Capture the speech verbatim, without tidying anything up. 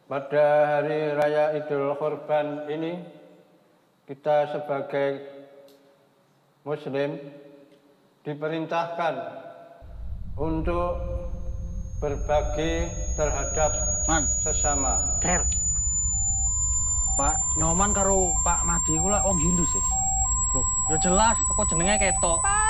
Pada hari raya Idul Kurban ini, kita sebagai Muslim diperintahkan untuk berbagi terhadap Man. sesama. Ker. Pak Nyoman karo Pak Madi kula wong Hindu sih. Loh, ya jelas kok jenenge ketok.